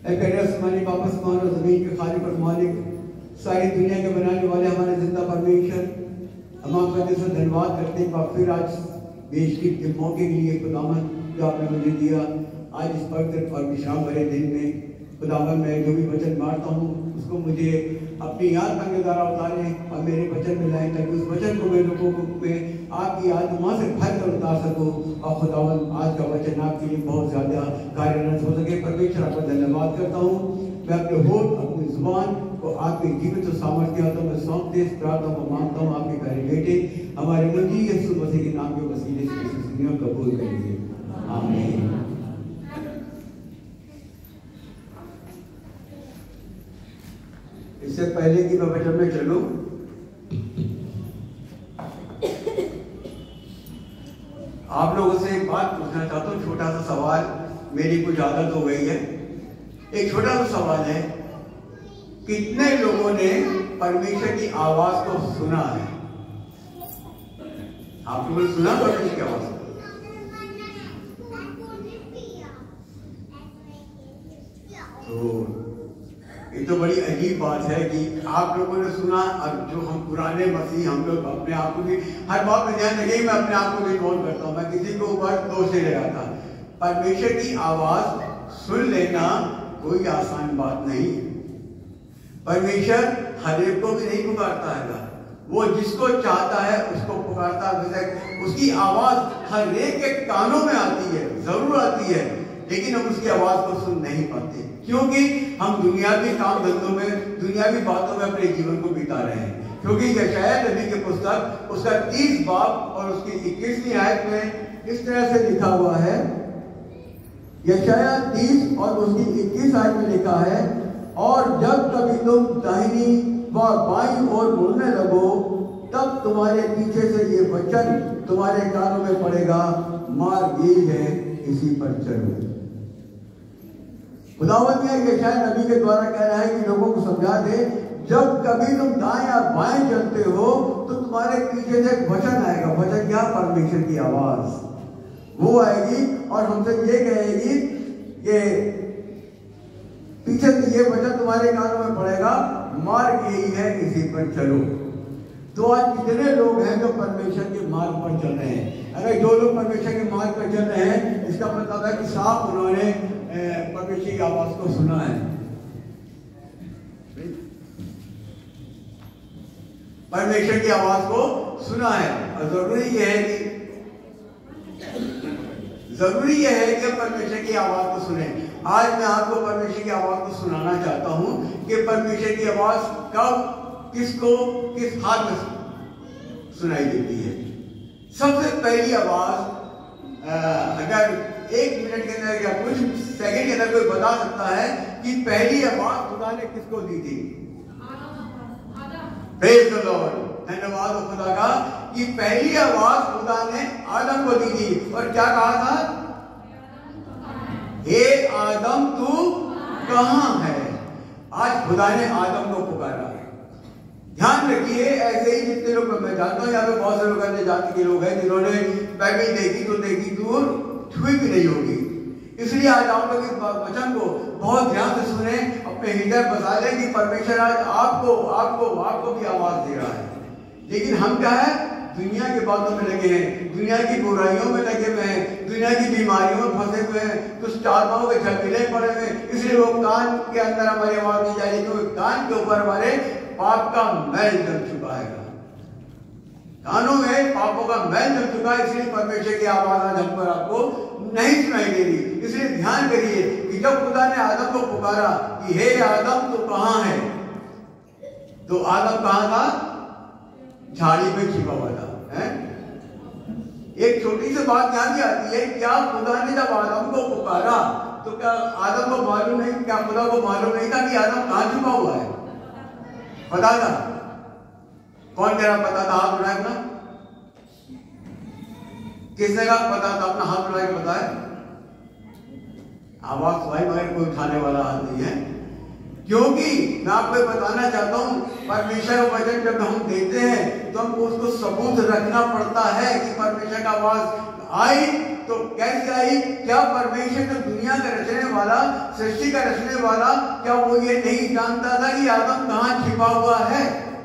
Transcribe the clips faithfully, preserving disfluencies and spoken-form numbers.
मालिक वापस मान और जमीन के खालिक और मालिक सारी दुनिया के बनाने वाले हमारे जिंदा परमेश्वर, हम आपका दिल से धन्यवाद करते हैं फिर आज बेशकीर के मौके के लिए खुदावन जो आपने मुझे दिया आज इस पवित्र और विश्राम भरे दिन में। खुदावन मैं जो भी वचन मारता हूँ उसको मुझे अपनी याद का नजारा उतारें और मेरे वचन में लाएं ताकि उस वचन को मैं लोगों को में आपकी याद वहाँ से भर कर उतार सकूँ और खुदावन आज का वचन आपके लिए बहुत ज़्यादा कार्यरत हो सके। परमेश्वर आपका धन्यवाद करता हूँ। मैं अपने होठ अपनी जुबान को आपके जीवित और सामर्थ्य हाथों में सौंपते इस प्रार्थना को मांगता हूँ आपके प्यारे बेटे हमारे मुंजी यीशु मसीह के नाम के वसीले से कबूल करिए, आमीन। इससे पहले कि मैं वचन में चलूं, आप लोगों से एक बात पूछना चाहता हूँ। छोटा सा सवाल, मेरी कुछ आदत हो गई है। एक छोटा सा सवाल है, कितने लोगों ने परमेश्वर की आवाज को सुना है? आप लोगों ने सुना परमेश्वर की आवाज? तो ये तो बड़ी अजीब बात है कि आप लोगों ने सुना और जो हम पुराने मसीह हम लोग अपने आप को भी हर बात में ध्यान रखिए, मैं अपने आप को भी नोट करता हूँ, मैं किसी को ऊपर दोष नहीं लगाता। परमेश्वर की आवाज सुन लेना कोई आसान बात नहीं। परमेश्वर हर एक को भी नहीं पुकारता है, वो जिसको चाहता है उसको पुकारता है। उसकी आवाज हर एक के कानों में आती है, जरूर आती है, लेकिन हम उसकी आवाज को सुन नहीं पाते क्योंकि हम दुनियावी काम धंधों में दुनियावी बातों में अपने जीवन को बिता रहे हैं। क्योंकि यशायाह नबी की पुस्तक उसका तीस बाब और उसकी इक्कीसवीं आयत में इस तरह से लिखा हुआ है। यशायाह तीस और उसकी इक्कीस आयत में लिखा है, और जब कभी तुम दाहिनी व बाईं ओर मुड़ने लगो तब तुम्हारे पीछे से ये वचन तुम्हारे कानों में पड़ेगा, मार्ग यही है, इसी पर चलो। खुदावंद ने यशायाह नबी के द्वारा कह रहा है कि लोगों को समझा दे, जब कभी तुम दाएं या बाएं चलते हो तो तुम्हारे पीछे से एक वचन आएगा। वचन क्या? परमेश्वर की आवाज वो आएगी और हमसे ये कहेगी कि पीछे से ये वचन तुम्हारे कानों में पड़ेगा, मार्ग यही है, इसी पर चलो। तो आज कितने लोग हैं जो परमेश्वर के मार्ग पर चल रहे हैं? अगर जो लोग परमेश्वर के मार्ग पर चल रहे हैं, इसका मतलब है कि साफ उन्होंने परमेश्वर की आवाज को सुना है। परमेश्वर की आवाज को सुना है। और जरूरी यह है कि जरूरी यह है कि परमेश्वर की आवाज को सुने। आज मैं आपको परमेश्वर की आवाज को सुनाना चाहता हूं कि परमेश्वर की आवाज कब किसको किस हाल में सुनाई देती है। सबसे पहली आवाज, अगर एक मिनट के अंदर या कुछ सेकंड के अंदर कोई बता सकता है कि पहली आवाज खुदा ने किसको दी थी? प्रेज द लॉर्ड, धन्यवाद हो खुदा का कि पहली आवाज खुदा ने आदम को दी थी। और क्या कहा था? हे आदम तू कहां है? आज खुदा ने आदम को पुकारा। ध्यान रखिए, ऐसे ही जितने लोग मैं जानता हूँ, यहाँ पे बहुत से लोग अन्य जाति के लोग हैं जिन्होंने बाइबल देखी तो देखी दूर छुई भी नहीं होगी। इसलिए आज आप लोग इस वचन को बहुत ध्यान से सुने, अपने हृदय बसा लें कि परमेश्वर आज आपको आपको आपको भी आवाज दे रहा है। लेकिन हम क्या है? दुनिया की बातों में लगे हैं, दुनिया की बुराइयों में लगे हुए हैं, दुनिया की बीमारियों में फंसे हुए हैं, कुछ चादरों के झलमिले पड़े हुए हैं। इसलिए वो कान के अंदर हमारी आवाज नहीं जा रही, क्योंकि कान के ऊपर हमारे पाप का मैल जम चुका है, कानों में पापों का मैल जम चुका है। इसलिए परमेश्वर की आवाज आज हम पर आपको नहीं सुनाई दे रही। इसलिए ध्यान करिए कि जब खुदा ने आदम को पुकारा कि हे आदम तू कहां है, तो आदम कहां था? झाड़ी में छिपा हुआ था। है? एक छोटी सी बात ध्यान में आती है, क्या खुदा ने जब आदम को पुकारा तो क्या आदम को मालूम नहीं, क्या खुदा को मालूम नहीं था कि आदम कहां छुपा हुआ है? पता था? कौन कह रहा पता था? हाथ उठाए अपना। किसने कहा पता था? अपना हाथ उठा के बताए। आवाज सुनाई मगर कोई उठाने वाला हाथ नहीं है। क्योंकि मैं आपको बताना चाहता हूं, परमेश्वर का वचन जब हम देते हैं तो हमको उसको सबूत रखना पड़ता है कि परमेश्वर का आवाज आई तो कैसे आई? क्या परमेश्वर जो दुनिया का रचने वाला, सृष्टि का रचने वाला, क्या वो ये नहीं जानता था कि आदम कहाँ छिपा हुआ है?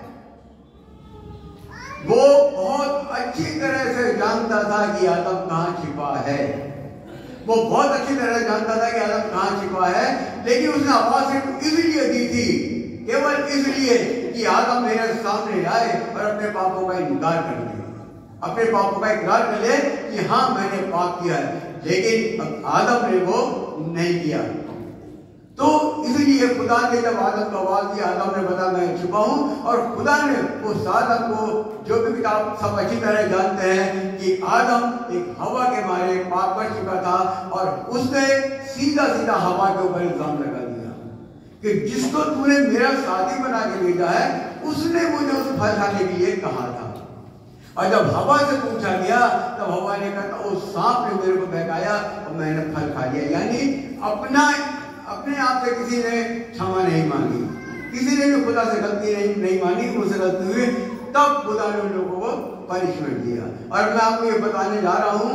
वो बहुत अच्छी तरह से जानता था कि आदम कहाँ छिपा है। वो बहुत अच्छी तरह से जानता था कि आदम कहाँ छिपा है, लेकिन उसने आवाज सिर्फ इसलिए दी थी, केवल इसलिए कि आदम मेरे सामने आए और अपने पापों का इनकार कर दे, अपने पापों का इकरार कर ले कि हाँ मैंने पाप किया है। लेकिन आदम ने वो नहीं किया। तो इसलिए खुदा ने जब आदम को आवाज दी, आदम ने बताया मैं छिपा हूं, और खुदा ने उस आदम को, जो भी किताब सब अच्छी तरह जानते हैं कि आदम एक हवा के मारे पाप कर चुका था, और उसने सीधा सीधा हवा के ऊपर इल्जाम लगा दिया कि जिसको तूने मेरा साथी बना के भेजा है उसने मुझे उस फल खाने के लिए कहा था। और जब हवा से पूछा गया तब हवा ने कहा उस सांप ने मेरे को बहकाया और मैंने फल खा लिया। यानी अपना अपने आप से किसी ने क्षमा नहीं मांगी, किसी ने भी खुदा से गलती नहीं नहीं मानी, मुझसे गलती हुई, तब खुदा ने उन लोगों को पनिशमेंट दिया। और मैं आपको ये बताने जा रहा हूं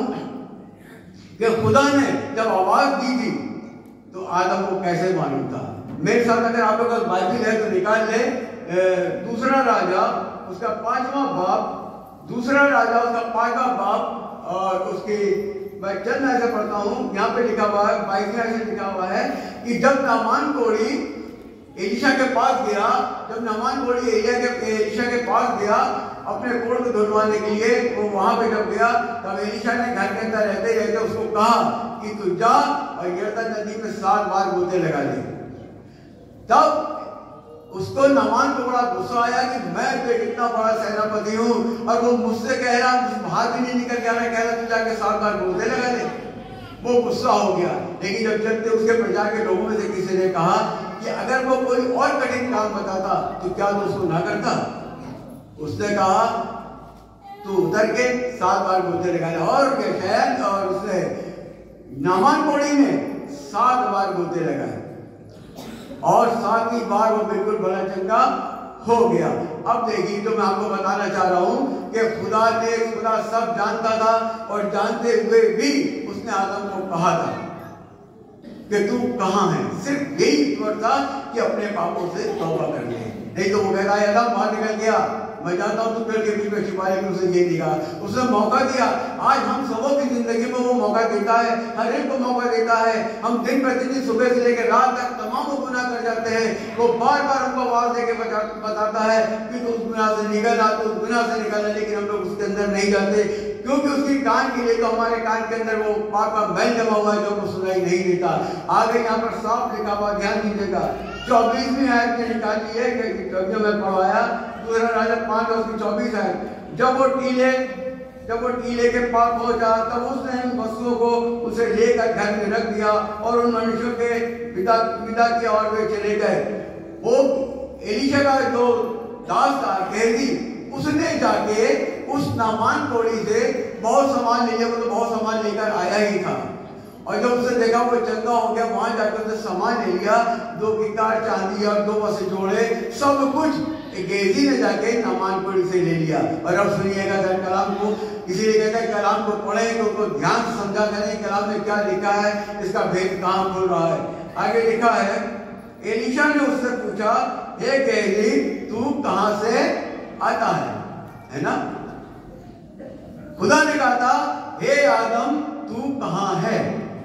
कि खुदा ने जब आवाज दी थी तो आदम को कैसे मालूम था। मेरे साथ अगर आप लोग का बाइबल है तो निकाल ले, दूसरा राजा उसका पांचवा बाप, दूसरा राजा उसका पांचवा बाप, और उसकी मैं चंद ऐसे पढ़ता हूँ, यहाँ पे लिखा हुआ है, बाइबल में ऐसे लिखा हुआ है कि जब नामान कोढ़ी एलीशा के पास गया, जब नामान कोढ़ी एलिया के एलीशा के पास गया अपने कोढ़ को धुलवाने के लिए, वो वहां पे जब गया तब एलीशा ने घर के अंदर रहते रहते उसको कहा कि तू जा और यरदन नदी में सात बार गोते लगा ले। तब उसको नामान को बड़ा गुस्सा आया कि मैं तो कितना बड़ा सेनापति हूँ और वो मुझसे कह रहा, बाहर भी नहीं निकल के आ रहा, कह रहा तू जाके सात बार गोते लगा ले। वो गुस्सा हो गया। लेकिन जब चलते उसके प्रजा के लोगों में से किसी ने कहा कि अगर वो कोई और कठिन काम बताता तो क्या तो उसको ना करता? उसने कहा तू उतर के सात बार गोते लगा ले। और शहर और उसने नामान कोढ़ी ने सात बार गोते लगाए और सातवीं बार वो बिल्कुल बड़ा चंगा हो गया। अब देखिए, तो मैं आपको बताना चाह रहा हूं कि खुदा ने खुदा सब जानता था और जानते हुए भी उसने आदम को कहा था कि तू कहां है। सिर्फ यही जरूरत था कि अपने पापों से तौबा कर ले, नहीं तो वो कहता है आदम बाहर निकल गया, मैं जानता हूं तू पेड़ के बीच में छिपा, लेकिन उसे ये नहीं कहा। उसने मौका दिया। आज हम सबों की जिंदगी में वो मौका देता है, हर एक को मौका देता है। हम दिन प्रतिदिन सुबह से लेकर रात तक तमाम गुनाह कर जाते हैं। वो बार बार हमको आवाज देके बताता है कि तू उस गुनाह से निकल आ, तू उस गुनाह से निकल आ, लेकिन हम लोग उसके अंदर नहीं जाते, क्योंकि उसकी कान के लिए तो हमारे कान के अंदर वो पाप का मैल जमा हुआ है जो को सुनाई नहीं देता। आगे यहाँ पर साफ लिखा हुआ, ध्यान दीजिएगा, चौबीसवीं आयत में निकाली है जो मैं पढ़वाया, दूसरा राजा पांच और उसकी चौबीस है। जब वो टीले जब वो टीले के पास पहुंचा तब उसने उन वस्तुओं को उसे लेकर घर में रख दिया और उन मनुष्यों के पिता पिता किया और वे चले गए। वो एलीशा का जो दास था गेहजी, उसने जाके उस नामान कोढ़ी से बहुत सामान ले लिया, मतलब बहुत सामान लेकर आया ही था। और जब उसे देखा वो चंगा हो गया, वहां जाकर उसने सामान ले लिया, दो कितार चांदी और दो बसे जोड़े, सब कुछ गेहजी ने जाके नामान कोढ़ी से ले लिया। और अब सुनिएगा सर कलाम को, किसी ने कहता है कलाम को पढ़ें तो उसको ध्यान से समझा करें कलाम में क्या लिखा है, इसका भेद कहाँ खुल रहा है। आगे लिखा है, एलीशा ने उससे पूछा, हे गेहजी तू कहां से आता है, है ना? खुदा ने कहा था, हे आदम तू कहां है।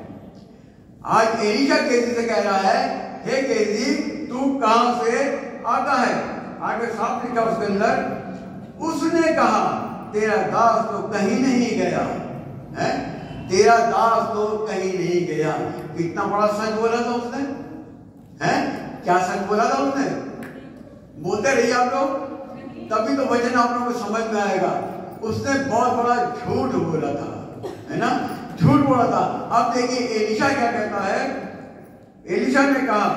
आज एलीशा गेहजी से कह रहा है, हे गेहजी तू कहां से आता है। आगे साफ लिखा उसके अंदर, उसने कहा तेरा दास तो कहीं नहीं गया है, तेरा दास तो कहीं नहीं गया। कितना बड़ा सच बोला था उसने, है? क्या सच बोला था उसने? बोलते रहिए आप लोग, तभी तो वचन आप लोगों को समझ में आएगा। उसने बहुत बड़ा झूठ बोला था, है ना? झूठ बोला था। अब देखिए एलीशा क्या कहता है। एलीशा ने कहा,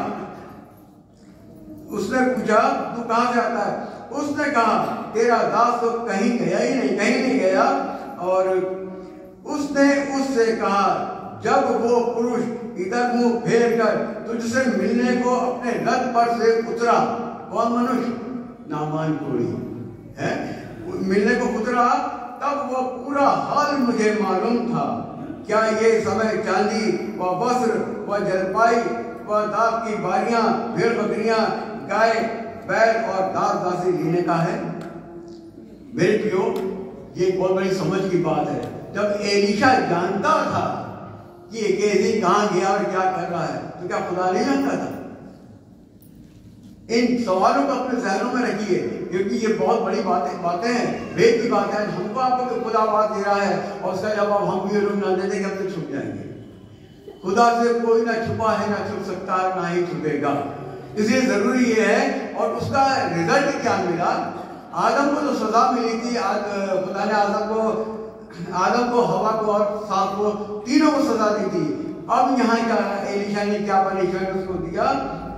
उसने पूछा तू कहां से आता है। उसने कहा तेरा दास तो कहीं गया ही नहीं, कहीं नहीं गया। और उसने उससे कहा, जब वो पुरुष इधर मुंह फेर कर तुझसे मिलने को अपने रथ पर से उतरा, कौन मनुष्य? नामान कोढ़ी है, मिलने को उतरा, तब वो पूरा हाल मुझे मालूम था। क्या ये समय चांदी व वस्त्र व जलपाई व दाख की बारियां, भेड़ बकरियां, गाय बैल और दास दासी लेने का है? मेरे प्रियो, ये बहुत बड़ी समझ की बात है। जब एलीशा जानता था कि गेहजी कहां गया और क्या कर रहा है, तो क्या खुदा नहीं जानता था? इन सवालों को अपने जहनों में रखिए, क्योंकि ये बहुत बड़ी बातें बातें हैं, भेद की बात है। हमको आपको तो खुदा बात दे रहा है और उसका जवाब हम भी लोग ना दे देंगे, हम तो छुप जाएंगे। खुदा से कोई ना छुपा है, ना छुप सकता है, ना ही छुपेगा। इसलिए जरूरी ये है। और उसका रिजल्ट क्या मिला? आदम को तो सजा मिली थी। खुदा ने आदम को आदम को हवा को और सांप को, तीनों को सजा दी थी। अब यहाँ क्या एलीशा ने क्या पनिशमेंट उसको दिया?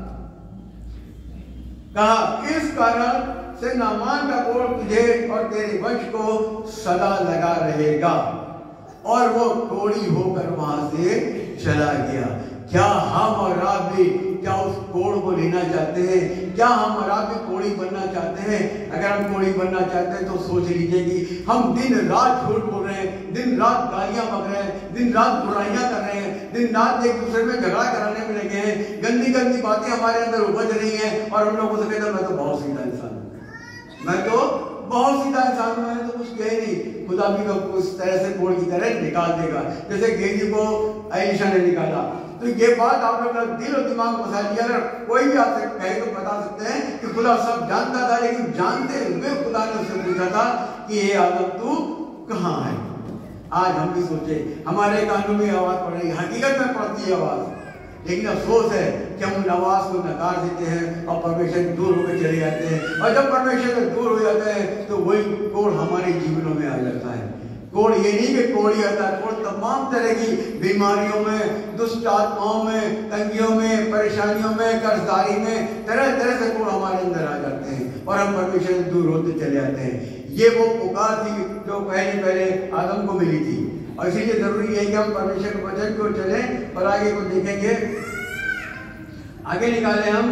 कहा, इस कारण से नामान का कोढ़ तुझे और तेरे वंश को सदा लगा रहेगा। और वो कोढ़ी होकर वहां से चला गया। क्या हम और आप भी क्या उस कोढ़ को लेना चाहते हैं? क्या हम और आप भी कोढ़ी बनना चाहते हैं? अगर हम कोढ़ी बनना चाहते हैं तो सोच लीजिए कि हम दिन रात झूठ बोल रहे हैं, दिन रात गालियां बक रहे हैं, दिन रात बुराइयां कर रहे हैं, दिन रात एक दूसरे में झगड़ा कराने में लगे हैं, गंदी गंदी बातें हमारे अंदर उपज रही हैं और हम लोगों से कहते हैं मैं तो बहुत सीधा इंसान हूं, मैं तो बहुत सीधा इंसान हूं, मैंने तो कुछ कहे नहीं। खुदा भी उस तरह से कोढ़ की तरह निकाल देगा जैसे गेहजी को एलीशा ने निकाला। तो ये बात आप लोग दिल और दिमाग में बसा लिया। अगर कोई भी आपसे कहे तो बता सकते हैं कि खुदा सब जानता था, लेकिन जानते हुए खुदा ने उससे पूछा था कि ये आदम तू कहाँ है? आज हम भी सोचे, हमारे कानों में आवाज पड़ रही है, हकीकत में पड़ती है आवाज, लेकिन अफसोस है कि हम उन आवाज को नकार देते हैं और परमेश्वर से दूर होकर चले जाते हैं। और जब परमेश्वर से दूर हो जाते हैं तो वही कोढ़ हमारे जीवनों में आ जाता है। कोढ़ ये नहीं कि कोढ़ आता है, कोढ़ तमाम तरह की बीमारियों में, दुष्ट आत्माओं में, तंगियों में, परेशानियों में, कर्जदारी में, तरह तरह से कोढ़ हमारे अंदर आ जाते हैं और हम परमेश्वर से दूर होते चले जाते हैं। ये वो पुकार थी जो पहले पहले आदम को मिली थी। और इसीलिए जरूरी है कि हम परमेश्वर के वचन को चलें और आगे को देखेंगे। आगे निकाले हम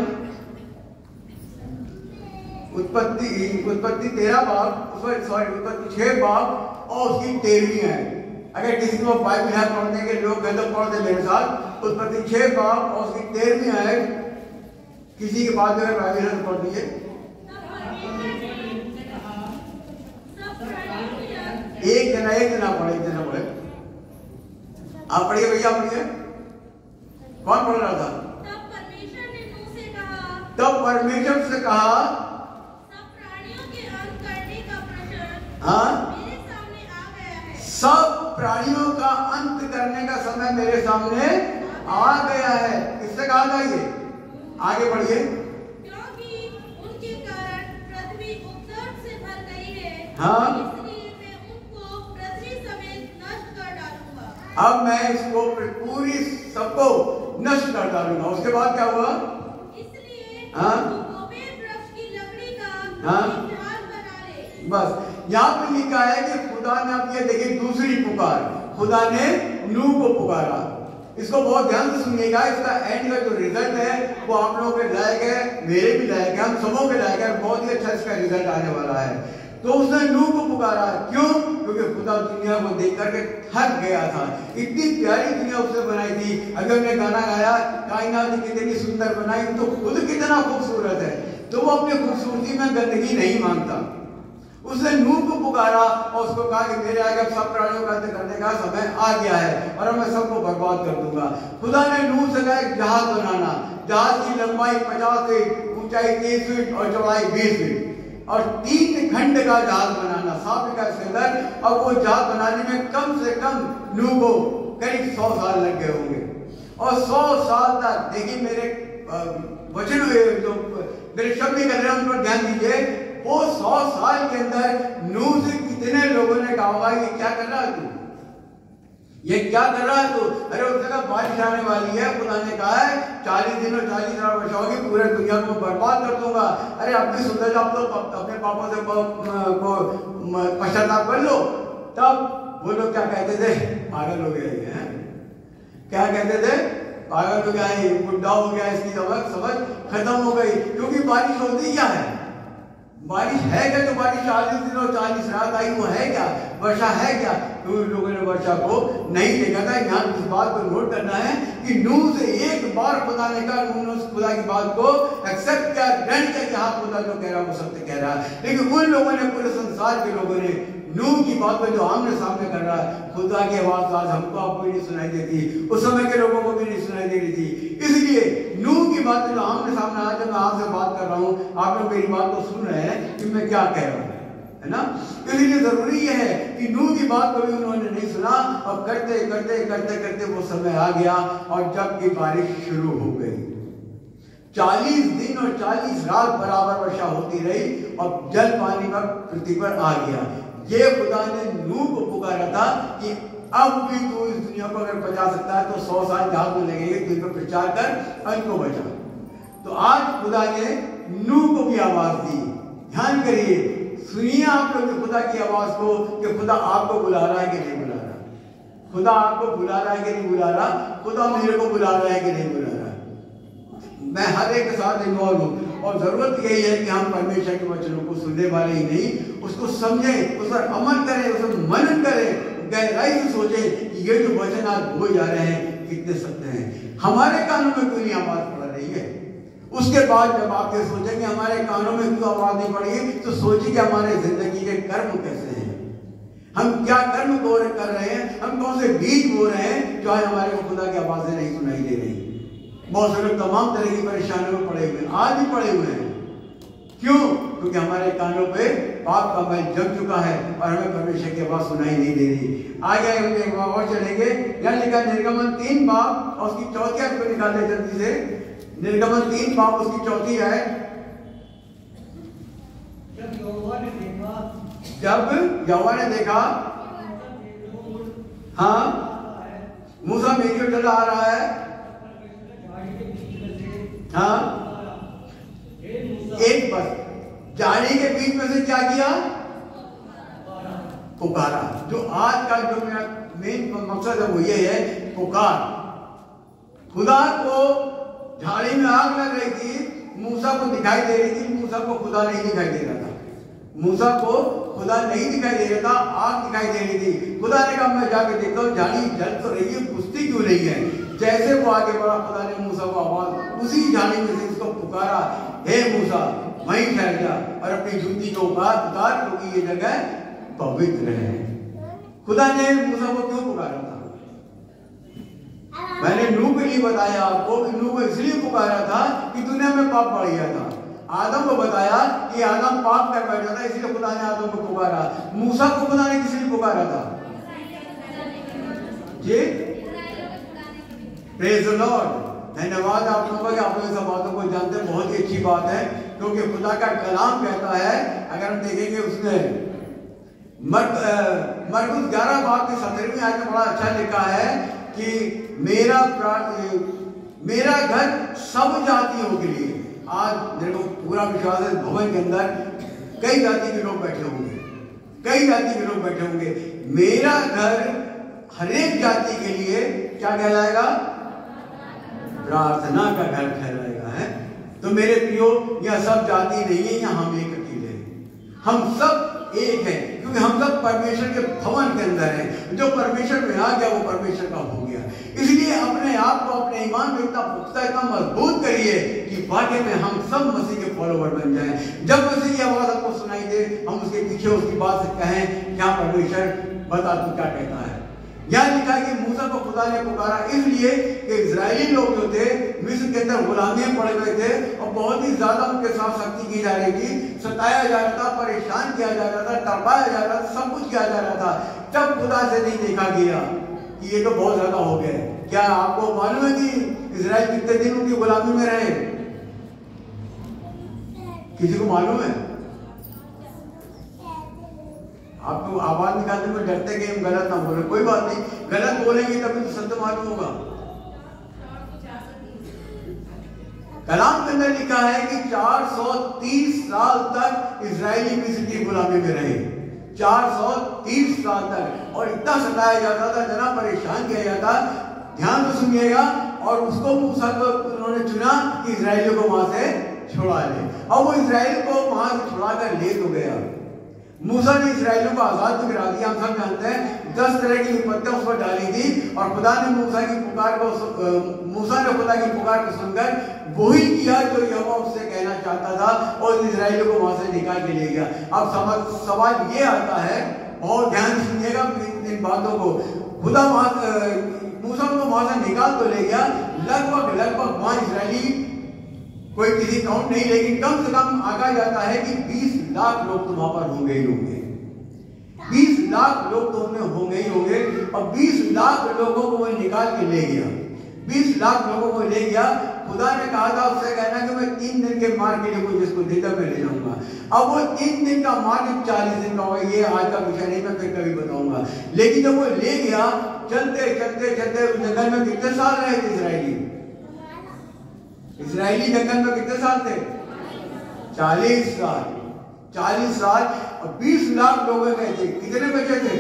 उत्पत्ति उत्पत्ति तेरह बाब सॉरी उत्पत्ति छह बाब और उसकी तेरहवीं है। अगर किसी को बाइबल है पढ़ने के लोग हैं तो पढ़ दे मेरे साथ। उत्पत्ति छह बाब और उसकी तेरहवीं है। किसी के बाद अगर बाइबल है तो पढ़ दीजिए। एक जना एक जना पढ़े एक जना पढ़े आप पढ़िए भैया, पढ़िए। कौन पढ़ रहा था? तब परमेश्वर ने नूह से कहा तब परमेश्वर से कहा सब प्राणियों के अंत करने का प्रश्न हाँ मेरे सामने आ गया है। सब प्राणियों का अंत करने का समय मेरे सामने आ गया है। किससे कहा था ये? आगे बढ़िए। क्योंकि उनके कारण पृथ्वी उपद्रव से भर गई है, हाँ इसलिए मैं उनको पृथ्वी समेत नष्ट कर डालूंगा। अब मैं इसको पूरी सबको नष्ट कर डालूंगा। उसके बाद क्या हुआ? इसलिए हाँ गोबेर वृक्ष की लकड़ी का हाँ इम्तिहान बना ले। बस यहाँ पे लिखा है कि खुदा ने, अब ये देखिए दूसरी पुकार, खुदा ने नूह को पुकारा। इसको बहुत ध्यान से सुनिएगा। इसका एंड का जो रिजल्ट है वो आप लोगों के लायक है, मेरे भी लायक है, हम सबों के लायक है। बहुत ही अच्छा इसका रिजल्ट आने वाला है। तो उसने नूह को पुकारा। क्यों? क्योंकि खुदा दुनिया को देख करके थक गया था। इतनी प्यारी दुनिया उसने बनाई थी। अगर हमने गाना गाया कायनात कितनी सुंदर बनाई, तो खुद कितना खूबसूरत है, तो वो अपनी खूबसूरती में गंदगी नहीं मांगता। उसने नूह को पुकारा और उसको कहा कि मेरे आगे सब प्राणियों का अंत करने का समय आ गया है और मैं सबको बर्बाद कर दूंगा। खुदा ने नूह से कहा एक जहाज बनाना। जहाज की लंबाई पचास फीट, ऊंचाई तीस फीट और चौड़ाई बीस फीट और तीन खंड का जहाज बनाना, साफ का सिलेंडर। और वो जहाज बनाने में कम से कम नूह को करीब सौ साल लग गए होंगे। और सौ साल तक देखिए मेरे वचन जो मेरे शब्द कर रहे हैं उन पर ध्यान दीजिए। वो सौ साल के अंदर नूह से कितने लोगों ने कहा होगा ये क्या कर रहा है तू, ये क्या कर रहा है तू? अरे उसने कहा बारिश आने वाली है। खुदा ने कहा है चालीस दिन और चालीस हजार वर्ष होगी, पूरे दुनिया को बर्बाद कर दूंगा। अरे अब भी सुधर जाओ, तो अपने पापों से पश्चाताप कर लो। तब वो लोग क्या कहते थे? पागल हो गया ये, क्या कहते थे? पागल हो गया, ये बुढ़ा हो गया, इसकी समझ समझ खत्म हो गई। क्योंकि बारिश होती क्या है? बारिश है क्या? तो बारिश चालीस दिन और चालीस रात आई, वो है क्या? वर्षा है क्या? तो उन लोगों ने वर्षा को नहीं देखा था। यहाँ इस बात को नोट करना है कि नूह से एक बार खुदा ने कहा, नूह ने उस खुदा की बात को एक्सेप्ट किया, ग्रहण किया कि हाँ खुदा जो कह रहा है वो सत्य कह रहा है। लेकिन उन लोगों ने, पूरे संसार के लोगों ने नूह की बात को जो आमने सामने कर रहा है, खुदा की आवाज आज हमको आपको भी नहीं सुनाई देती, उस समय के लोगों को भी नहीं सुनाई दे रही थी। इसलिए नूह की बात जो आमने सामने आज जब मैं आपसे बात कर रहा हूँ, आप लोग मेरी बात को सुन रहे हैं कि मैं क्या कह रहा हूँ, है ना। इसलिए जरूरी यह है कि नूह की बात को भी उन्होंने नहीं सुना और करते करते करते करते वो समय आ गया और जब की बारिश शुरू हो गई। चालीस दिन और चालीस रात बराबर वर्षा होती रही और जल पानी का पृथ्वी पर आ गया। ये खुदा ने नूह को पुकारा था कि अब भी तू इस दुनिया को अगर बचा सकता है तो सौ साल जहाज में लगेंगे, तू इनको प्रचार कर अंत को बचा। तो आज खुदा ने नूह को भी आवाज दी। ध्यान करिए, सुनिए आप लोग खुदा की आवाज को कि खुदा आपको बुला रहा है कि नहीं बुला रहा, खुदा आपको बुला रहा है कि नहीं बुला रहा, खुदा मेरे को बुला रहा है कि नहीं बुला रहा। मैं हर एक के साथ इन्वॉल्व हूँ और जरूरत यही है कि हम परमेश्वर के वचनों को सुनने वाले ही नहीं, उसको समझें, उस पर अमल करें, उस पर मनन करें, गहराई से सोचें कि ये जो वचन आज बोए जा रहे हैं कितने सत्य हैं। हमारे कानों में कोई नहीं आवाज पड़ रही है। उसके बाद जब आप ये सोचेंगे हमारे कानों में क्यों आवाज नहीं पड़ी, तो सोचिए कि हमारे जिंदगी के कर्म कैसे हैं, हम क्या कर्म बो कर रहे हैं, हम कौन से बीज बो रहे हैं जो आज हमारे को खुदा की आवाजें नहीं सुनाई दे रही। बहुत से लोग तमाम तरह की परेशानियों में पड़े हुए हैं, आज भी पड़े हुए हैं। क्यों? क्योंकि हमारे कानों पे पाप का मैल जम चुका है और हमें परमेश्वर की आवाज सुनाई नहीं दे रही। आगे हम एक बार और चलेंगे। यहाँ लिखा निर्गमन तीन बाब और उसकी चौथी आयत को निकाले जल्दी से। निर्गमन तीन बाब उसकी चौथी आयत। जब यहोवा ने देखा जब यहोवा ने देखा हाँ मूसा मेरी ओर चला आ रहा है, हाँ एक बस जाली के बीच में से क्या किया, पुकारा। जो आज का जो मेरा मेन मकसद है वो ये है, पुकार। खुदा को झाड़ी में आग लग रही थी, मूसा को दिखाई दे रही थी, मूसा को खुदा नहीं दिखाई दे रहा था, मूसा को खुदा नहीं दिखाई दे रहा था, आग दिखाई दे रही थी। खुदा ने कहा मैं जाके देखता हूँ झाड़ी जल तो रही है, बुझती क्यों नहीं है। जैसे वो आगे बढ़ा, खुदा ने मूसा को आवाज उसी झाड़ी में से इसको पुकारा, हे मूसा वहीं ठहर जा और अपनी जूती को उतार उतार क्योंकि ये जगह पवित्र है। खुदा ने मूसा को क्यों पुकारा था? मैंने नूह के लिए बताया आपको कि नूह को इसलिए पुकारा था कि दुनिया में पाप बढ़ गया था। आदम को बताया कि आदम पाप कर बैठा था, इसलिए खुदा ने आदम को पुकारा। मूसा को खुदा ने किस लिए पुकारा था जी? Praise the Lord. धन्यवाद आप लोगों का, आप लोग सब बातों को जानते हैं, बहुत ही अच्छी बात है क्योंकि खुदा का कलाम कहता है, अगर हम देखेंगे उसमें मरकुस ग्यारह बाब की सत्रहवीं आयत में बड़ा अच्छा लिखा है कि मेरा मेरा घर सब जातियों के लिए। आज मेरे को पूरा विश्वास है भवन के अंदर कई जाति के लोग बैठे होंगे, कई जाति के लोग बैठे होंगे। मेरा घर हर एक जाति के लिए क्या कहलाएगा? प्रार्थना का घर कहलाएगा। है तो मेरे प्रियो, यह सब जाति नहीं है, यहाँ हम एक अकेले हैं, हम सब एक है क्योंकि हम सब परमेश्वर के भवन के अंदर हैं। जो परमेश्वर में आ गया वो परमेश्वर का हो गया। इसलिए अपने आप को अपने ईमान में इतना पुख्ता, इतना मजबूत करिए कि वाकई में हम सब मसीह के फॉलोवर बन जाएं। जब मसीह की आवाज आपको सुनाई दे, हम उसके पीछे उसकी बात से कहें क्या परमेश्वर बता तू क्या कहता है। यहाँ लिखा है कि मूसा को खुदा ने पुकारा इसलिए कि इजरायली लोग जो थे मिस्र के अंदर गुलामी में पड़े हुए थे और बहुत ही ज्यादा उनके साथ सख्ती की जा रही थी, सताया जा रहा था, परेशान किया जा रहा था, तड़पाया जा रहा था, सब कुछ किया जा रहा था। तब खुदा से नहीं देखा गया कि ये तो बहुत ज्यादा हो गए। क्या आपको मालूम है कि इजराइल कितने दिन उनकी गुलामी में रहे? किसी को मालूम है? आप तो आवाज निकालने में डरते कि हम गलत ना बोले। कोई बात नहीं, गलत बोलेंगे तभी तो सत्य मालूम होगा। कलाम के अंदर लिखा है कि चार सौ तीस साल तक इजरायली मिस्र की गुलामी में रहे। चार सौ तीस साल तक, और इतना सताया जाता था, इतना परेशान किया जाता। ध्यान से सुनिएगा। और उसको मूसा को उन्होंने चुना कि इजरायलियों को वहां से छुड़ा ले, और वो इजराइल को वहां से छुड़ा कर ले तो गया। मूसा ने इसराइलियों को आजाद भी करा दिया, हम सब जानते हैं। दस तरह की विपत्तियां उस पर डाली थी और खुदा ने मूसा की पुकार को मूसा ने खुदा की पुकार को सुनकर वही किया जो यहोवा उससे कहना चाहता था और इसराइलियों को वहां से निकाल के ले गया। अब समझ सवाल ये आता है, बहुत ध्यान सुनिएगा इन बातों को। खुदा मूसा को वहां से निकाल तो ले गया, लगभग लगभग वहां इसराइली कोई किसी काउंट नहीं, लेकिन कम से कम आगा जाता है कि बीस लाख लोग तो वहां पर होंगे ही होंगे। बीस लाख लोग तो उनमें होंगे ही होंगे और बीस लाख लोगों को वो निकाल के ले गया। बीस लाख लोगों को ले गया। खुदा ने कहा था उससे कहना कि मैं तीन दिन के मार्ग के लिए कोई जिसको देता मैं ले जाऊंगा। अब वो तीन दिन का मार्ग चालीस दिन का होगा, ये आज का विषय नहीं, मैं फिर कभी बताऊंगा। लेकिन जब वो ले गया, चलते चलते चलते जंगल में कितने साल रहे थे इसराइली? इसराइली जंगल में कितने साल थे? चालीस साल। चालीस साल और बीस लाख लोग गए थे, कितने बचे थे?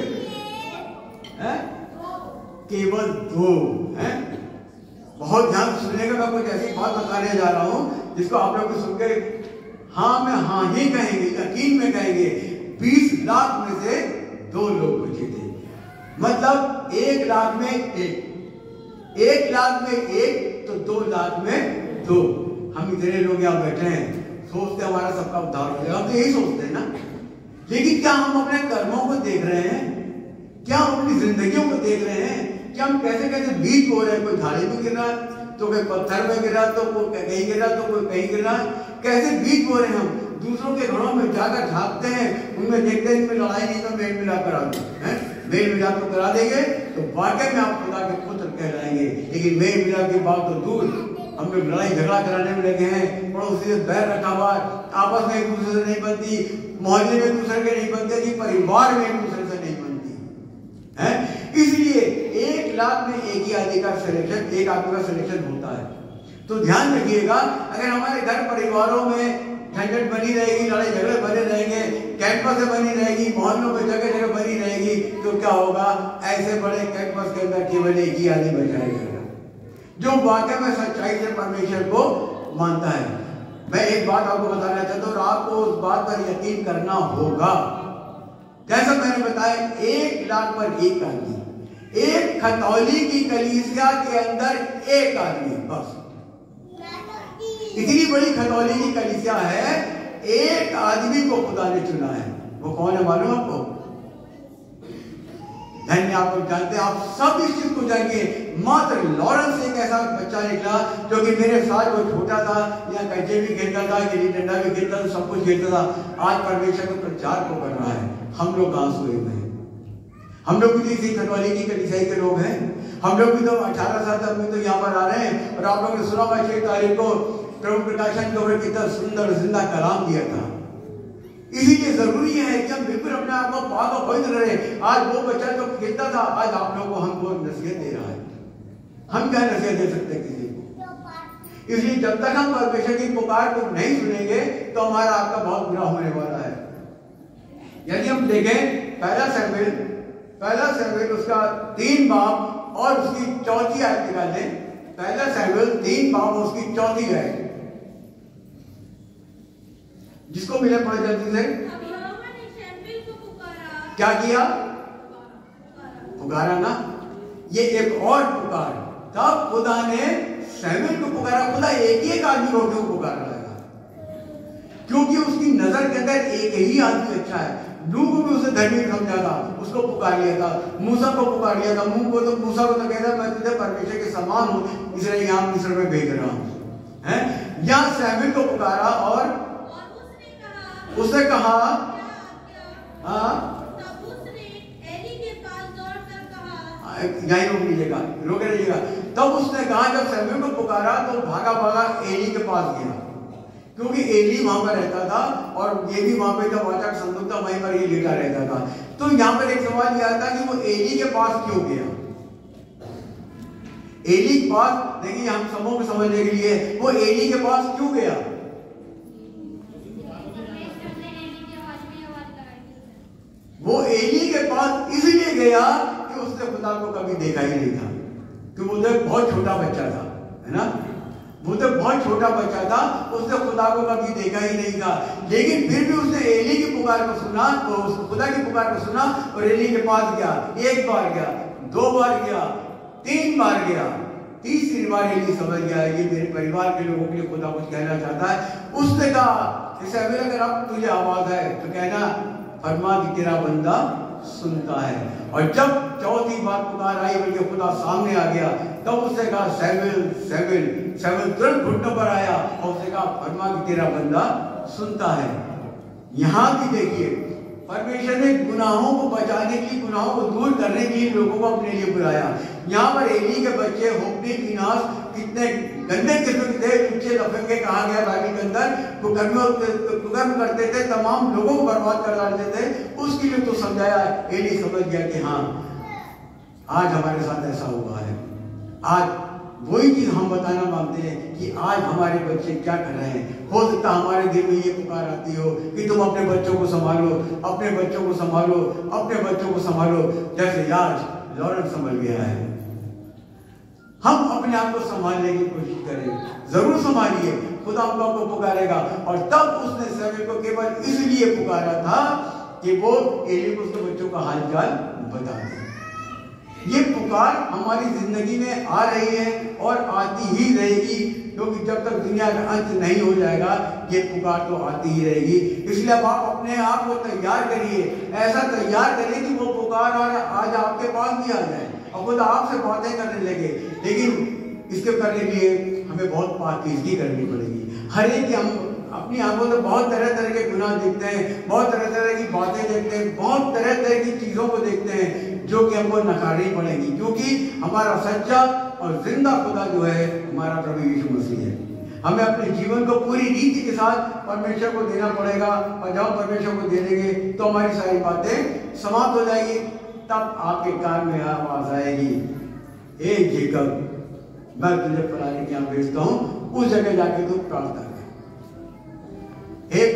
है? केवल दो। हैं? बहुत ध्यान सुनिएगा, मैं कुछ ऐसी बात बताने जा रहा हूं जिसको आप लोग सुन के हाँ में हाँ ही कहेंगे, यकीन में कहेंगे। बीस लाख में से दो लोग बचे थे, मतलब एक लाख में एक, एक लाख में एक तो दो लाख में दो। हम इतने लोग यहाँ बैठे हैं, सोचते हमारा सबका उद्धार हो जाएगा, हम तो यही सोचते हैं ना। लेकिन क्या हम अपने कर्मों को देख रहे हैं? क्या हम अपनी जिंदगियों को देख रहे हैं? क्या हम कैसे कैसे बीज बो रहे हैं? कोई झाड़ी में गिर रहा है, तो कोई पत्थर में गिरा, तो कोई कहीं गिरा, तो कोई कहीं गिरा। कैसे बीज बो रहे हैं हम? दूसरों के घरों में जाकर झांकते हैं, उनमें देखते हैं इनमें लड़ाई नहीं तो मेल मिलाप करा दो, मेल मिलाप तो करा देंगे तो वाकई में आप खुदा के पुत्र कहलाएंगे। लेकिन मेल मिलाप की बात तो दूर, हम लोग लड़ाई झगड़ा कराने में लगे हैं, पड़ोसी से बैर रखा हुआ, आपस में एक दूसरे से नहीं बनती, मोहल्ले में एक दूसरे के नहीं बनते थी, परिवार में एक दूसरे से नहीं बनती है। इसलिए एक लाख में एक ही आदमी का सिलेक्शन, एक आदमी का सिलेक्शन होता है। तो ध्यान रखिएगा, अगर हमारे घर परिवारों में झंझट बनी रहेगी, लड़ाई झगड़े बने रहेंगे, कैंपस में बनी रहेगी, मोहल्लों में जगह जगह बनी रहेगी, तो क्या होगा? ऐसे बड़े कैंपस के अंदर केवल एक ही आदमी बचा रहेगा जो वाकई में सच्चाई से परमेश्वर को मानता है। मैं एक बात आपको बताना चाहता हूँ और आपको उस बात पर यकीन करना होगा। जैसा मैंने बताया, एक लाख पर एक आदमी, एक खतौली की कलीसिया के अंदर एक आदमी बस। इतनी बड़ी खतौली की कलीसिया है, एक आदमी को खुदा ने चुना है। वो कौन है मालूम आपको? धन्य आप लोग जानते हैं, आप सब इस चीज को जानिए। मात्र लॉरेंस एक ऐसा बच्चा निकला जो कि मेरे साथ वो छोटा था, या कंचे भी खेलता था, गिल्ली डंडा भी खेलता था, सब कुछ खेलता था। आज परमेश्वर को प्रचार को कर रहा है। हम लोग कहां सोए हुए हैं? हम लोग भी इसी खतौली की कलीसिया के लोग हैं। हम लोग भी तो अठारह साल तक भी तो यहाँ पर आ रहे हैं। और आप लोगों ने सुना हुआ छह तारीख को प्रभु प्रकाशन के ऊपर कितना सुंदर जिंदा कलाम दिया था। इसीलिए जरूरी है कि हम बिल्कुल अपने आप को पाक और पवित्र रहे। आज वो बच्चा जो खेलता था, आज आप लोगों को हमको नसीहत दे रहा है। हम क्या नसीहत दे सकते किसी को? इसलिए जब तक हम परमेश्वर की पुकार को नहीं सुनेंगे तो हमारा आपका बहुत बुरा होने वाला है। यदि हम देखें पहला शमूएल, पहला शमूएल उसका तीन बाब और उसकी चौथी आयत निकाल लें। पहला शमूएल तीन बाब और उसकी चौथी आयत, जिसको मिले पड़े जल्दी से। क्या किया? पुकारा ना, ये एक और पुकार। तब खुदा ने शमूएल को पुकारा। खुदा एक ही एक आदमी को क्यों पुकार रहा है? क्योंकि उसकी नजर के अंदर एक ही आदमी अच्छा है। नूह को भी उसे धर्मी समझा था, उसको पुकार लिया था। मूसा को पुकार लिया था, मुंह को तो मूसा को तो कहता मैं तुझे परमेश्वर के समान हूं, इसलिए यहाँ मिस्र में भेज रहा हूं। है यहाँ शमूएल को पुकारा और उसने कहा, हाँ यही रोक लीजिएगा, रोके रहिएगा। तब उसने कहा, जब शमूएल को पुकारा तो भागा भागा एली के पास गया, क्योंकि एली वहां पर रहता था और ये भी वहां पे जब वाचा का संदूक था वहीं पर ये लेटा रहता था। तो यहाँ पर एक सवाल यह आता कि वो एली के पास क्यों गया? एली के पास, देखिए हम सबों को समझने के लिए, वो एली के पास क्यों गया? वो एली के पास इसलिए गया कि उसने खुदा को कभी देखा ही नहीं था, क्योंकि वो बहुत छोटा बच्चा था, है ना। वो तो बहुत छोटा बच्चा था, उसने खुदा को कभी देखा ही नहीं था, लेकिन फिर भी उसने एली की पुकार को सुना, तो खुदा की पुकार को सुना और एली के पास गया। एक बार गया, दो बार गया, तीन बार गया, तीसरी बार एली समझ गया ये मेरे परिवार के लोगों के लिए खुदा कुछ कहना चाहता है। उसने कहा जैसे अगर अब तुझे आवाज है तो कहना फरमा कि तेरा बंदा सुनता है। और जब चौथी बार पुकार आई बल्कि खुदा सामने आ गया, तब उसने कहा सैमुएल सैमुएल सैमुएल तुरंत घुटनों पर आया और उसने कहा फरमा कि तेरा बंदा सुनता है। यहाँ भी देखिए परमेश्वर ने गुनाहों को बचाने के लिए, गुनाहों को दूर करने के लिए लोगों को अपने लिए बुलाया। यहाँ पर एली के बच्चे होप्नी कीनास कितने गंदे किस्म के थे, ऊंचे लफंगे कहा गया बाइबल के अंदर, कुकर्म करते थे, तमाम लोगों को बर्बाद कर डालते थे। उसके लिए तो समझाया, एली समझ गया कि हाँ आज हमारे साथ ऐसा हुआ है। आज वही चीज हम बताना मांगते हैं कि आज हमारे बच्चे क्या कर रहे हैं। हो सकता हमारे दिल में ये पुकार आती हो कि तुम अपने बच्चों को संभालो, अपने बच्चों को संभालो, अपने बच्चों को संभालो, जैसे आज लॉरेंस संभल गया है। हम अपने आप को संभालने की कोशिश करें, जरूर संभालिए, खुदा आपको पुकारेगा। और तब उसने सैमुएल को केवल इसलिए पुकारा था कि वो एली को उसके बच्चों का हालचाल बता दे। ये पुकार हमारी जिंदगी में आ रही है और आती ही रहेगी, क्योंकि जब तक दुनिया का अंत नहीं हो जाएगा ये पुकार तो आती ही रहेगी। इसलिए अब आप अपने आप को तैयार करिए, ऐसा तैयार करिए कि वो पुकार आज आपके पास भी आ जाए और खुद आपसे बातें करने लगे। लेकिन इसके करने के लिए हमें बहुत पाकीज़गी करनी पड़ेगी। हर एक हम अपनी आंखों से बहुत तरह तरह के गुनाह देखते हैं, बहुत तरह तरह की बातें देखते हैं, बहुत तरह तरह की चीजों को देखते हैं जो कि हमको नकारनी पड़ेगी, क्योंकि हमारा सच्चा और जिंदा खुदा जो है हमारा प्रभु यीशु मसीह है। हमें अपने जीवन को पूरी रीति के साथ परमेश्वर को देना पड़ेगा, और जब परमेश्वर को दे देंगे तो हमारी सारी बातें समाप्त हो जाएगी। तब आपके कान में आवाज आएगी, ए जेकब मैं तुझे फलाने के यहाँ भेजता हूँ, उस जगह जाके तू प्रार्थना कर। हे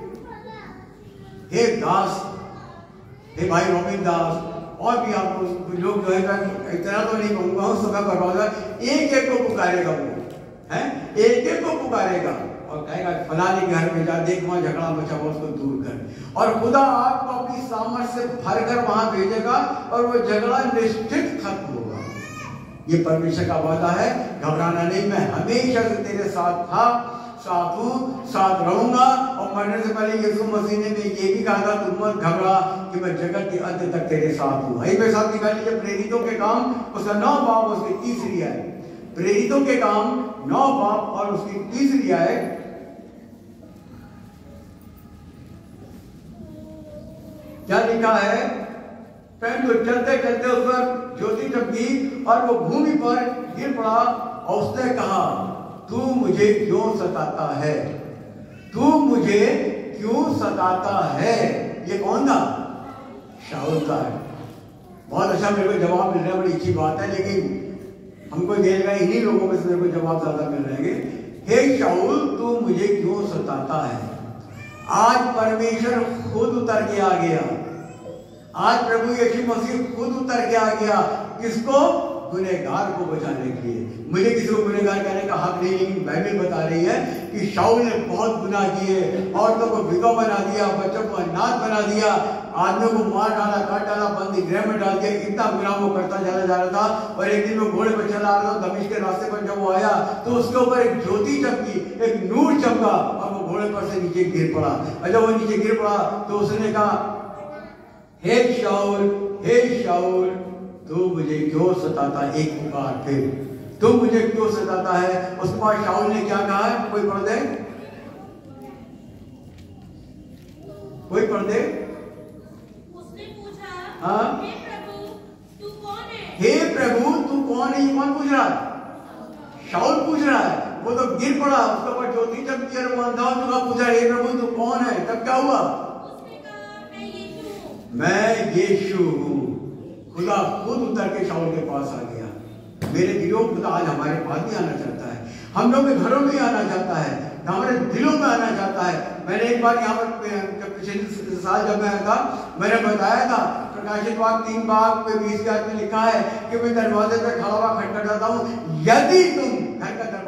हे दास, हे भाई रोमिन दास, और भी आपको लोग जो है इतना तो नहीं कहूंगा, उस समय बर्बाद, एक एक को पुकारेगा वो है, एक एक को पुकारेगा और कहेगा फलाने के घर में जा, देख वहां झगड़ा बचा हुआ उसको दूर कर। और खुदा आपको अपनी सामर्थ्य से भरकर वहां भेजेगा और वो झगड़ा निश्चित खत्म होगा। ये परमेश्वर का वादा है, घबराना नहीं, मैं हमेशा से तेरे साथ था, साथ हूं, साथ रहूंगा। और मरने से पहले यीशु मसीह ने ये भी कहा था, तुम मत घबरा कि मैं जगत के अंत तक तेरे साथ हूं। वही मेरे साथ निकाल लीजिए प्रेरितों के काम, उसका नौ बाब उसकी तीसरी है। प्रेरितों के काम नौ बाब और उसकी तीसरी है। क्या लिखा है? परंतु चलते चलते उस पर ज्योति चमकी और वो भूमि पर गिर पड़ा और उसने कहा, तू मुझे क्यों सताता है, तू मुझे क्यों सताता है। ये कौन था? शाऊल था। बहुत अच्छा मेरे को जवाब मिल रहा है, बड़ी अच्छी बात है, लेकिन हमको देगा इन्हीं लोगों में से मेरे को जवाब ज्यादा मिल रहे हैं। हे शाऊल, तू मुझे क्यों सताता है। आज परमेश्वर खुद उतर के आ गया, आज प्रभु यीशु मसीह खुद उतर के आ गया। किसको? गुनहगार को बचाने के लिए। मुझे किसी को गुनहगार कहने का हक नहीं, लेकिन बाइबल बता रही है कि शाऊल ने बहुत गुनाह किए, औरतों को विधवा बना दिया, बच्चों को अनाथ बना दिया, आदमियों को मार डाला, काट डाला, बंदी गृह में डाल दिया। इतना गुनाह वो करता चला जा रहा था। और एक दिन वो घोड़े पर चला रहा था, दमिश्क के रास्ते पर जब वो आया तो उसके ऊपर एक ज्योति चमकी, एक नूर चमका और वो घोड़े पर से नीचे गिर पड़ा। और जब वो नीचे गिर पड़ा तो उसने कहा, हे शाऊल, हे शाऊल, तू मुझे क्यों सताता। एक पुकार फिर, तू मुझे क्यों सताता है। उसके बाद शाऊल ने क्या कहा है? कोई पढ़ दे, कोई पढ़ दे। उसने पूछा, हाँ, हे प्रभु तू कौन है। हे प्रभु तू कौन है। ये कौन पूछ रहा है? शाऊल पूछ रहा है। वो तो गिर पड़ा, उसके बाद ज्योति चमकी और वो अंधा हो चुका, पूछा हे प्रभु तू कौन है। तब क्या हुआ? उसने कहा, मैं यीशु हूं। मैं यीशु हूं। खुदा खुद उतर के शाऊल के पास आ गया। मेरे दिलों खुदा आज हमारे पास भी आना चाहता है, हम लोग के घरों में आना चाहता है, हमारे दिलों में आना चाहता है। मैंने एक बार यहाँ पर पिछले साल जब मैं आया था, मैंने बताया था प्रकाशित वाक्य तीन बाग पे बीस के में लिखा है कि मैं दरवाजे पे खड़ा हुआ खटखटाता हूँ, यदि तुम घर का दरवाजा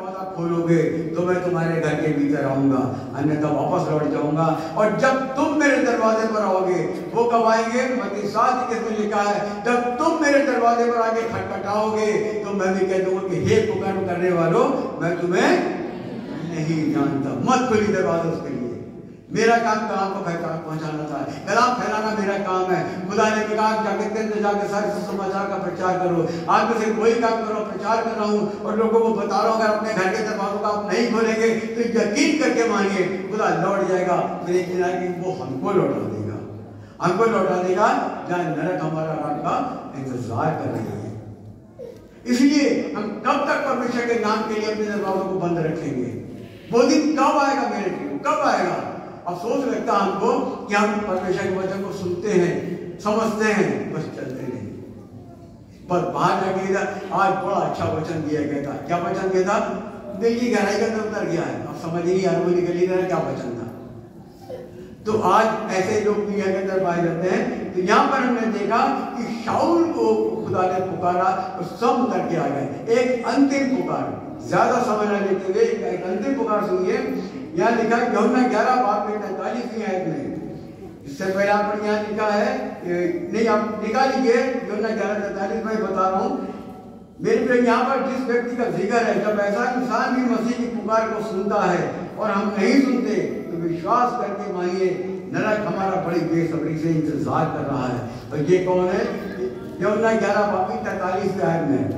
खोलोगे तो मैं तुम्हारे घर के भीतर आऊंगा, अन्यथा वापस लौट जाऊंगा। और जब तुम मेरे दरवाजे पर आओगे, वो कब आएंगे? मत्ती सात इक्कीस में लिखा है, जब तुम मेरे दरवाजे पर आके खटखटाओगे तो मैं भी कह दूंगा कि हे पुकार करने वालों, मैं तुम्हें नहीं जानता, मत खोली दरवाजा उसके लिए। मेरा काम कलाम को पहुंचाना था, कलाम फैलाना मेरा काम है। खुदा ने कहा जाके तेरे जाके सारे सुसमाचार का प्रचार करो। आज में से कोई काम करो, प्रचार कर रहा हूँ और लोगों को बता रहा हूँ, अगर अपने घर के दरवाजों को आप नहीं खोलेंगे तो यकीन करके मानिए खुदा लौट जाएगा, फिर एक दिन आएगी वो हमको लौटा देगा, हमको लौटा देगा जहाँ नरक हमारा रात का इंतजार कर रही है। इसलिए हम कब तक परमेश्वर के नाम के लिए अपने दरवाजों को बंद रखेंगे? वो दिन कब आएगा मेरे लिए, कब आएगा? अफसोस लगता है हमको कि हम परमेश्वर के वचन को सुनते हैं, समझते हैं, बस चलते नहीं। पर बाहर जाके आज बड़ा अच्छा वचन दिया गया था। क्या वचन दिया था? दिल की गहराई के अंदर उतर गया है, अब समझ नहीं आ रहा, वो निकल ही रहा क्या वचन था। तो आज ऐसे लोग दुनिया के अंदर पाए जाते हैं। तो यहाँ पर हमने देखा कि शाऊल को खुदा ने पुकारा तो सब उतर के आ गए। एक अंतिम पुकार, ज्यादा समय न लेते हुए एक अंतिम पुकार सुनिए। यहाँ लिखा है यूहन्ना ग्यारह बाब में तैंतालीसवीं आयत में। इससे पहले आप पर यहाँ लिखा है, नहीं आप निकालिए यूहन्ना ग्यारह तैंतालीस में बता रहा हूँ। मेरे प्रिय, यहाँ पर जिस व्यक्ति का जिक्र है, जब ऐसा इंसान भी मसीह की पुकार को सुनता है और हम नहीं सुनते तो विश्वास करके मानिए नरक हमारा बड़ी बेसब्री से इंतजार कर रहा है। और ये कौन है? यूहन्ना ग्यारह बाब की तैंतालीसवीं आयत में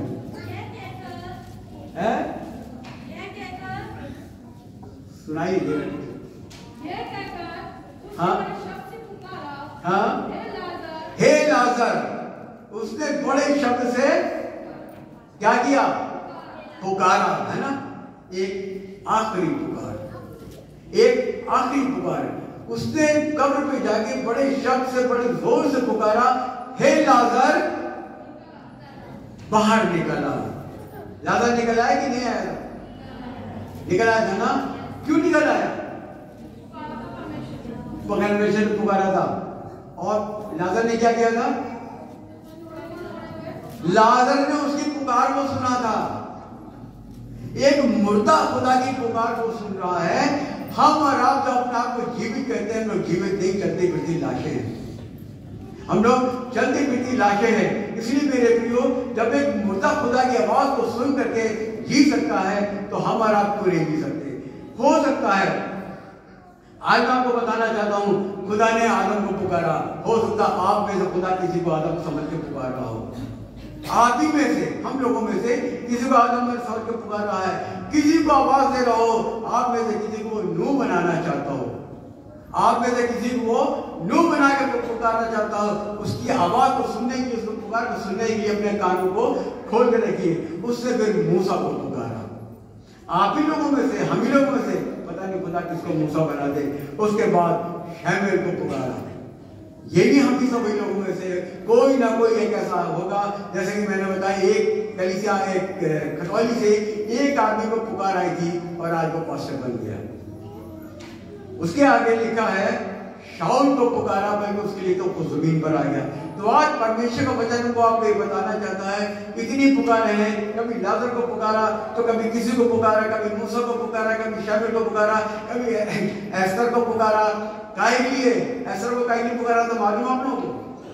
है, सुनाई दे। हाँ हाँ, हे लाजर, उसने बड़े शब्द से क्या किया? पुकारा, है ना? एक आखिरी पुकार, एक आखिरी पुकार। उसने कब्र पे जाके बड़े शब्द से, बड़े जोर से पुकारा, हे लाजर बाहर निकला। लाजर निकल आया कि नहीं आया? निकल आया था ना? क्यों निकल आया? परमेश्वर ने पुकारा था। और लाजर ने क्या किया था? लाजर ने उसकी पुकार को सुना था। एक मुर्दा खुदा की पुकार को सुन रहा है। हम और आप जो अपने आप को जीवित कहते हैं, हम लोग जीवित नहीं, चलती फिरती लाशें हैं। हम लोग चलती फिरती लाशें हैं। इसलिए मेरे प्रियो, जब एक मुर्दा खुदा की आवाज को सुन करके जी सकता है तो हम और आप क्यों नहीं जी सकते? हो सकता है, आज मैं आपको बताना चाहता हूं, खुदा ने आदम को पुकारा। हो सकता आप में से खुदा किसी को आदम समझ के पुकार रहा हो। आप ही में से, हम लोगों में से किसी को आदम में समझ के पुकार रहा है। किसी को आवाज दे रहा हो, आप में से किसी को नूह बनाना चाहता हो। आप में से किसी को नूह बना के पुकारना चाहता हो। उसकी आवाज को सुनने की, उसको पुकार को सुनने के लिए अपने कानों को खोल के रखिए। उससे फिर मूसा को पुकारा। आप ही लोगों में से, हम ही लोगों में से, पता नहीं खुदा किसको मूसा बना दे। उसके बाद शमूएल को पुकारा। ये भी हम ही सभी लोगों में से कोई ना कोई एक ऐसा होगा, जैसे कि मैंने बताया, एक कलीसिया, एक खटवाली से एक आदमी को पुकार आई थी और आज वो पास्टर बन गया। उसके आगे लिखा है शाऊल को पुकारा, बल्कि उसके लिए तो कुछ जमीन पर आ गया। तो आज परमेश्वर का वचन को आपको ये बताना चाहता है, इतनी पुकारे हैं। कभी लाजर को पुकारा, तो कभी किसी को पुकारा, कभी मूसा को पुकारा, कभी शमूएल को पुकारा, कभी एस्तर को पुकारा। काहे के लिए एस्तर को काहे के लिए पुकारा तो मालूम आप लोगों को?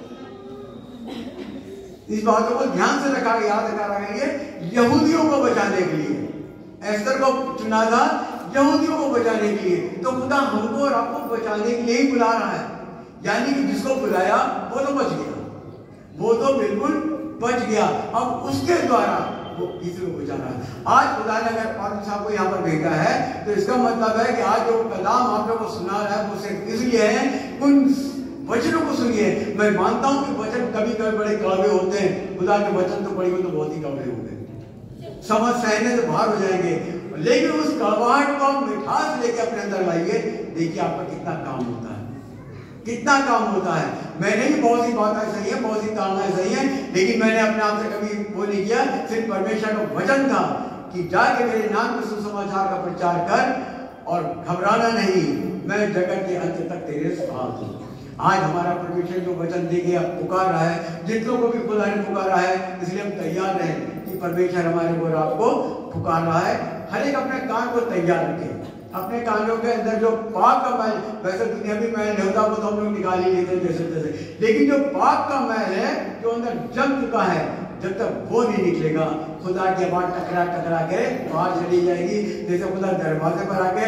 इस बातों को ध्यान से रखा, याद रखा रखेंगे। यहूदियों को बचाने के लिए एस्तर को चुना था, यहूदियों को बचाने के लिए। तो खुदा हमको और आपको बचाने के लिए ही बुला रहा है। यानी कि जिसको बुलाया वो तो बच गया, वो तो बिल्कुल बच गया। अब उसके द्वारा वो किसी को बचा रहा है। आज खुदा ने अगर पादरी साहब को यहाँ पर भेजा है तो इसका मतलब है कि आज जो कलाम आप लोगों को सुना रहा है वो सिर्फ इसलिए है, उन वचनों को सुनिए। मैं मानता हूँ कि वचन कभी कभी बड़े कड़वे होते हैं। खुदा के वचन तो पढ़ेंगे तो बहुत ही कड़वे होंगे, समझ सहने से बाहर हो जाएंगे। लेकिन उस कड़वाहट को आप मिठास लेके अपने अंदर लाइए। देखिए आपका कितना काम होता है, कितना काम होता है। मैंने भी बहुत सी बातें सही है, बहुत सी तालनाएं सही है, लेकिन मैंने अपने आप से कभी वो नहीं किया। सिर्फ परमेश्वर का वचन था कि जाके मेरे नाम के सुसमाचार का प्रचार कर और घबराना नहीं, मैं जगत के अंत तक तेरे साथ हूँ। आज हमारा परमेश्वर जो वचन दे गया, पुकार रहा है, जितनों को भी खुदा ने पुकारा है, इसलिए हम तैयार रहें कि परमेश्वर हमारे को आपको पुकार रहा है। हर एक अपने कान को तैयार रखे, अपने कानों के अंदर जो पाप का मैल, वैसे दुनियावी मैल नहीं होता वो तो हम लोग निकाल ही लेते हैं जैसे तैसे, लेकिन जो पाप का मैल है जो अंदर जम चुका है, जब तक वो नहीं निकलेगा खुदा की आवाज टकरा टकरा के बाहर चली जाएगी। जैसे खुदा दरवाजे पर आके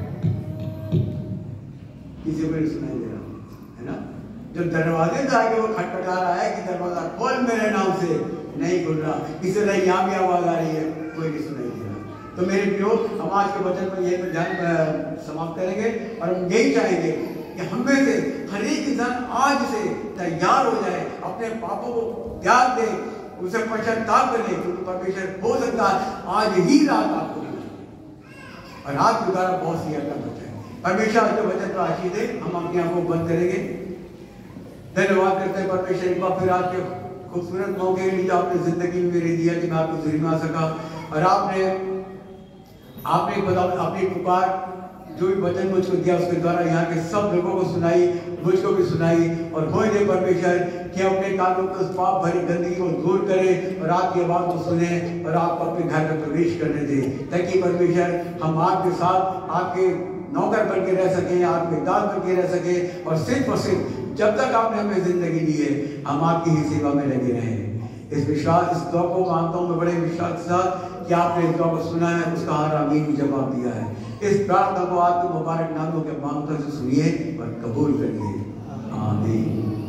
किसी को नहीं सुनाई दे रहा है ना, जब दरवाजे से आके वो खटखटा रहा है कि दरवाजा खोल मेरे नाम से, नहीं खुल रहा, इस तरह यहाँ भी आवाज आ रही है, कोई नहीं सुनाई दे रहा। तो मेरे प्रियो, हम आज के वचन पर यही ध्यान समाप्त करेंगे और हम यही चाहेंगे कि हमें से हर एक इंसान आज से तैयार हो जाए, अपने पापों को त्याग दे, उसे पश्चाताप करे, क्योंकि परमेश्वर हो सकता है आज ही रात आपको और रात के द्वारा बहुत सी अटक बचाए। परमेश्वर आज के वचन पर आशीष दे। हम अपनी आंखों को बंद करेंगे, धन्यवाद करते हैं परमेश्वर एक बार फिर आपके खूबसूरत मौके के लिए आपने जिंदगी में मेरी दिया कि मैं आपको जरिए में आ सका, और आपने आपने बता अपनी पुकार जो भी वचन मुझको दिया उसके द्वारा यहाँ के सब लोगों को सुनाई, मुझको भी सुनाई, और हो दे परमेश्वर कि अपने कानों को उस पाप भरी गंदगी को दूर करे और आपकी आवाज को सुने और आपको अपने घर में प्रवेश करने दे, ताकि परमेश्वर हम आपके साथ आपके नौकर बन के रह सके, आपके दास बन के रह सके, और सिर्फ और सिर्फ जब तक आपने हमें जिंदगी दी है हम आपकी ही सेवा में लगे रहे। इस विश्वास इस दुआ को मानता हूँ मैं बड़े विश्वास के साथ कि आपने इस दुआ को सुना है, उसका हर आमीन भी जवाब दिया है। इस प्रार्थना को आपके मुबारक नामों के मांगता से सुनिए और कबूल करिए। आमीन।